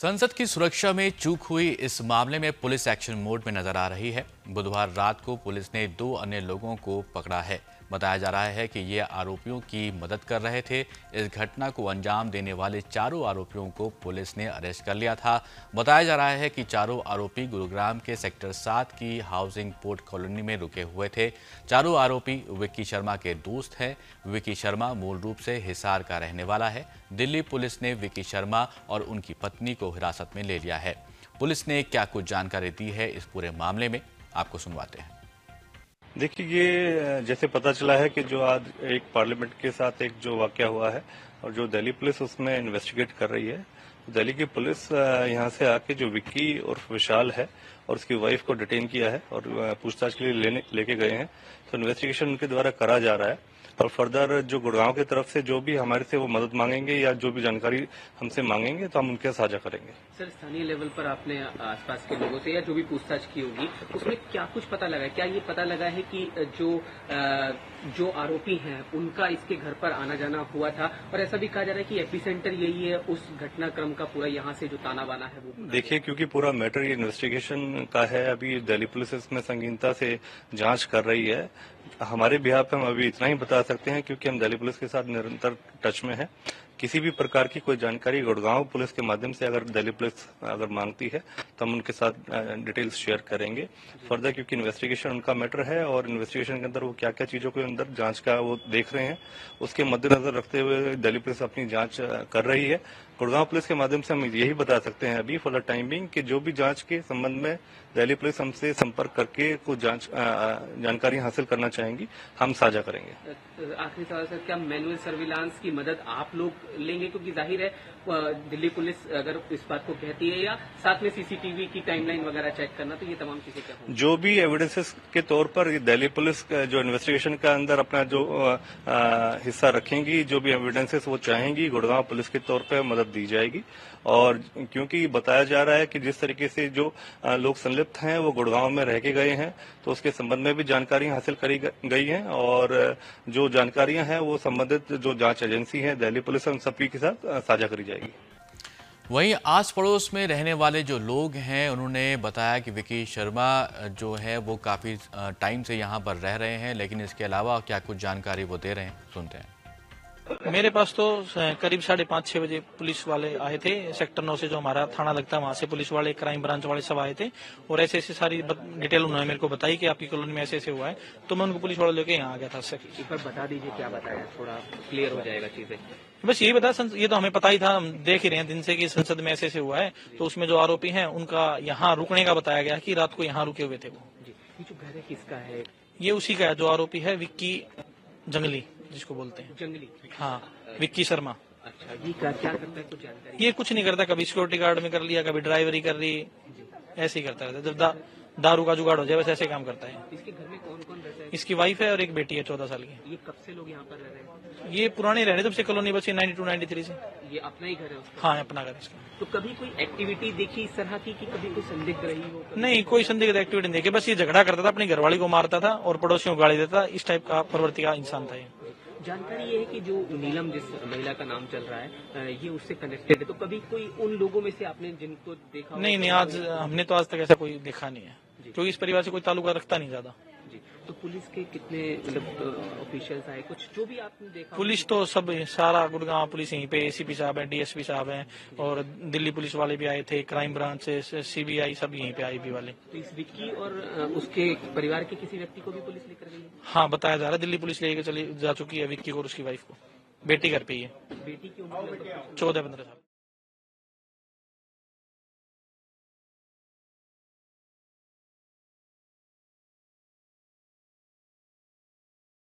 संसद की सुरक्षा में चूक हुई इस मामले में पुलिस एक्शन मोड में नजर आ रही है। बुधवार रात को पुलिस ने 2 अन्य लोगों को पकड़ा है। बताया जा रहा है कि ये आरोपियों की मदद कर रहे थे। इस घटना को अंजाम देने वाले चारों आरोपियों को पुलिस ने अरेस्ट कर लिया था। बताया जा रहा है कि चारों आरोपी गुरुग्राम के सेक्टर 7 की हाउसिंग पोर्ट कॉलोनी में रुके हुए थे। चारों आरोपी विक्की शर्मा के दोस्त हैं। विक्की शर्मा मूल रूप से हिसार का रहने वाला है। दिल्ली पुलिस ने विक्की शर्मा और उनकी पत्नी को हिरासत में ले लिया है। पुलिस ने क्या कुछ जानकारी दी है इस पूरे मामले में, आपको सुनवाते हैं। देखिए, ये जैसे पता चला है कि जो आज एक पार्लियामेंट के साथ एक जो वाकया हुआ है और जो दिल्ली पुलिस उसमें इन्वेस्टिगेट कर रही है। दिल्ली की पुलिस यहाँ से आके जो विक्की और विशाल है और उसकी वाइफ को डिटेन किया है और पूछताछ के लिए लेके गए हैं। तो इन्वेस्टिगेशन उनके द्वारा करा जा रहा है और फर्दर जो गुड़गांव की तरफ से जो भी हमारे से वो मदद मांगेंगे या जो भी जानकारी हमसे मांगेंगे तो हम उनके साझा करेंगे। सर, स्थानीय लेवल पर आपने आसपास के लोगों से या जो भी पूछताछ की होगी उसमें क्या कुछ पता लगा है? क्या ये पता लगा है कि जो आरोपी हैं उनका इसके घर पर आना जाना हुआ था? और ऐसा भी कहा जा रहा है कि एपिसेंटर यही है उस घटनाक्रम का, पूरा यहाँ से जो ताना बाना है वो। देखिए, क्योंकि पूरा मैटर ये इन्वेस्टिगेशन का है, अभी दिल्ली पुलिस इसमें संगीनता से जांच कर रही है। हमारे बिहार पे हम अभी इतना ही बता सकते हैं क्योंकि हम दिल्ली पुलिस के साथ निरंतर टच में हैं। किसी भी प्रकार की कोई जानकारी गुड़गांव पुलिस के माध्यम से अगर दिल्ली पुलिस अगर मांगती है तो हम उनके साथ डिटेल्स शेयर करेंगे फर्दर, क्योंकि इन्वेस्टिगेशन उनका मैटर है और इन्वेस्टिगेशन के अंदर वो क्या क्या चीजों के अंदर जांच का वो देख रहे हैं, उसके मद्देनजर रखते हुए दिल्ली पुलिस अपनी जांच कर रही है। गुड़गांव पुलिस के माध्यम से हम यही बता सकते हैं अभी फॉर द टाइम बिंग कि जो भी जांच के संबंध में दिल्ली पुलिस हमसे संपर्क करके कुछ जानकारी हासिल करना चाहेंगी, हम साझा करेंगे। आखिरी सवाल सर, क्या मैनुअल सर्विलांस की मदद आप लोग लेंगे? क्योंकि जाहिर है दिल्ली पुलिस अगर इस बात को कहती है, या साथ में सीसीटीवी की टाइमलाइन वगैरह चेक करना, तो ये तमाम चीजें क्या होंगी? जो भी एविडेंसेस के तौर पर दिल्ली पुलिस जो इन्वेस्टिगेशन का अंदर अपना जो हिस्सा रखेंगी, जो भी एविडेंसेस वो चाहेंगी, गुड़गांव पुलिस के तौर पर मदद दी जाएगी। और क्योंकि बताया जा रहा है कि जिस तरीके से जो लोग संलिप्त हैं वो गुड़गांव में रह के गए हैं, तो उसके संबंध में भी जानकारी हासिल करी गई है और जो जानकारियां हैं वो संबंधित जो जांच एजेंसी है दिल्ली पुलिस, उन सभी के साथ साझा करी जाएगी। वहीं आस पड़ोस में रहने वाले जो लोग हैं उन्होंने बताया कि विक्की शर्मा जो है वो काफ़ी टाइम से यहाँ पर रह रहे हैं, लेकिन इसके अलावा क्या कुछ जानकारी वो दे रहे हैं, सुनते हैं। मेरे पास तो करीब 5:30-6 बजे पुलिस वाले आए थे। सेक्टर 9 से जो हमारा थाना लगता है वहां से पुलिस वाले, क्राइम ब्रांच वाले सब आए थे और ऐसे ऐसे सारी डिटेल उन्होंने मेरे को बताई कि आपकी कॉलोनी में ऐसे ऐसे हुआ है, तो मैं उनको पुलिस वाले लेके यहाँ आ गया था। एक बार बता दीजिए क्या बताया, थोड़ा क्लियर हो जाएगा चीजें। बस यही बताया, ये तो हमें पता ही था, हम देख ही रहे हैं दिन से कि संसद में ऐसे ऐसे हुआ है। तो उसमें जो आरोपी हैं उनका यहाँ रुकने का बताया गया कि रात को यहाँ रुके हुए थे वो। ये जो घर है किसका है? ये उसी का है जो आरोपी है, विक्की जंगली जिसको बोलते हैं। जंगली? हाँ, विक्की शर्मा। अच्छा, ये क्या करता है, कुछ जानकारी? ये कुछ नहीं करता, कभी सिक्योरिटी गार्ड में कर लिया, कभी ड्राइवरी कर ली, ऐसे ही करता रहता है। जब दारू का जुगाड़ हो जाए वैसे ऐसे काम करता है। इसके घर में कौन कौन रहता है? इसकी इसकी वाइफ है और एक बेटी है 14 साल की। ये कब से लोग यहाँ पर रह रहे हैं? ये पुराने रह रहे जब से कॉलोनी बची 92-93 से। ये अपना ही घर है उसका? हाँ, अपना घर इसका। तो कभी कोई एक्टिविटी देखी इस तरह की कि कभी कोई संदिग्ध रही हो? नहीं, कोई संदिग्ध एक्टिविटी नहीं देखी, बस ये झगड़ा करता था, अपनी घरवाली को मारता था और पड़ोसियों को गाली देता था। इस टाइप का प्रवृत्ति का इंसान था ये। जानकारी ये है कि जो नीलम जिस महिला का नाम चल रहा है ये उससे कनेक्टेड है, तो कभी कोई उन लोगों में से आपने जिनको देखा? नहीं, आज हमने तो आज तक ऐसा कोई देखा नहीं है, क्योंकि इस परिवार से कोई ताल्लुका रखता नहीं ज्यादा। जी, तो पुलिस के कितने मतलब ऑफिशियल्स आए, कुछ जो भी आपने देखा? पुलिस तो सब, सारा गुड़गांव पुलिस यहीं पे, एसीपी साहब हैं, डीएसपी साहब हैं और दिल्ली पुलिस वाले भी आए थे, क्राइम ब्रांच से सीबीआई सब यहीं पे, आईबी वाले। तो इस विक्की और उसके परिवार के किसी व्यक्ति को भी पुलिस लेकर गई है? हाँ, बताया जा रहा है दिल्ली पुलिस लेके चली जा चुकी है विक्की को और उसकी वाइफ को। बेटी घर पे ही है। बेटी की उम्र 14-15 साल।